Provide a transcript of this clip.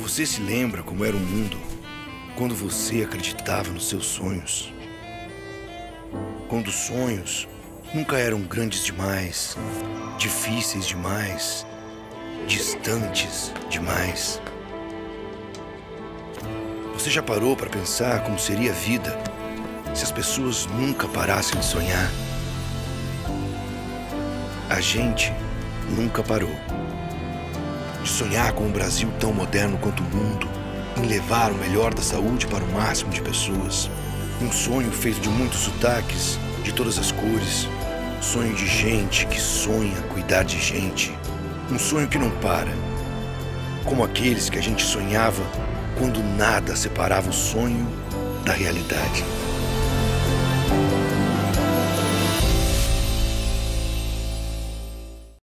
Você se lembra como era o mundo quando você acreditava nos seus sonhos? Quando os sonhos nunca eram grandes demais, difíceis demais, distantes demais. Você já parou para pensar como seria a vida se as pessoas nunca parassem de sonhar? A gente nunca parou de sonhar com um Brasil tão moderno quanto o mundo, em levar o melhor da saúde para o máximo de pessoas. Um sonho feito de muitos sotaques, de todas as cores. Sonho de gente que sonha cuidar de gente. Um sonho que não para. Como aqueles que a gente sonhava quando nada separava o sonho da realidade.